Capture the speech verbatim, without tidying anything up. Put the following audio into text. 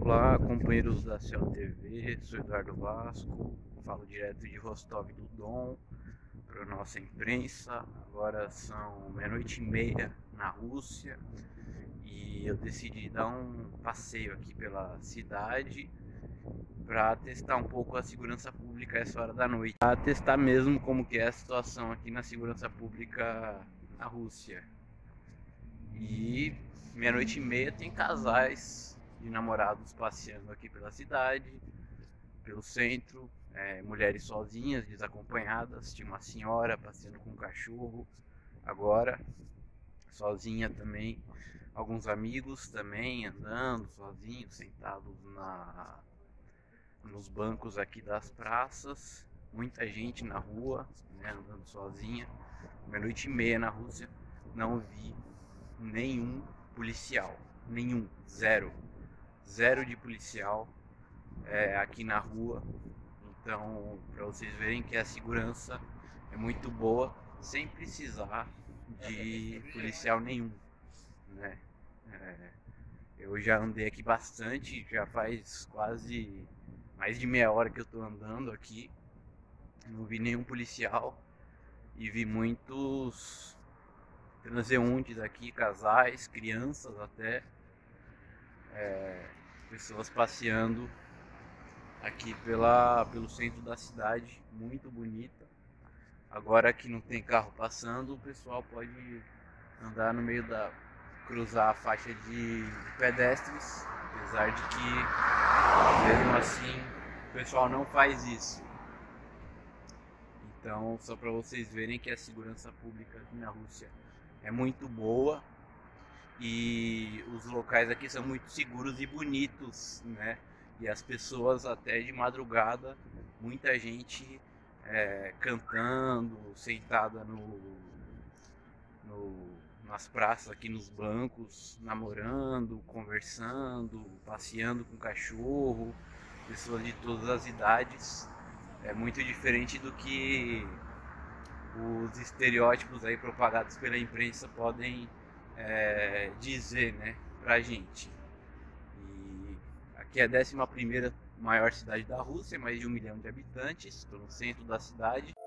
Olá, companheiros da C O T V, sou Eduardo Vasco, falo direto de Rostov do Don para a nossa imprensa. Agora são meia-noite e meia na Rússia e eu decidi dar um passeio aqui pela cidade para testar um pouco a segurança pública essa hora da noite, para testar mesmo como que é a situação aqui na segurança pública na Rússia. E meia-noite e meia tem casais de namorados passeando aqui pela cidade, pelo centro, é, mulheres sozinhas, desacompanhadas. Tinha uma senhora passeando com um cachorro agora, sozinha também. Alguns amigos também andando sozinhos, sentados na, nos bancos aqui das praças. Muita gente na rua, né, andando sozinha. Meia-noite e meia na Rússia, não vi nenhum policial, nenhum, zero, zero de policial é, aqui na rua. Então, para vocês verem que a segurança é muito boa, sem precisar de policial nenhum, né? É, eu já andei aqui bastante, já faz quase mais de meia hora que eu tô andando aqui, não vi nenhum policial e vi muitos transeuntes aqui, casais, crianças até, é, pessoas passeando aqui pela, pelo centro da cidade, muito bonita. Agora que não tem carro passando, o pessoal pode andar no meio da... cruzar a faixa de, de pedestres, apesar de que, mesmo assim, o pessoal não faz isso. Então, só para vocês verem que a segurança pública aqui na Rússia é muito boa e os locais aqui são muito seguros e bonitos, né? E as pessoas até de madrugada, muita gente é, cantando, sentada no, no, nas praças aqui nos bancos, namorando, conversando, passeando com cachorro, pessoas de todas as idades. É muito diferente do que os estereótipos aí propagados pela imprensa podem é, dizer, né, pra gente. E aqui é a décima primeira maior cidade da Rússia, mais de um milhão de habitantes, estou no centro da cidade.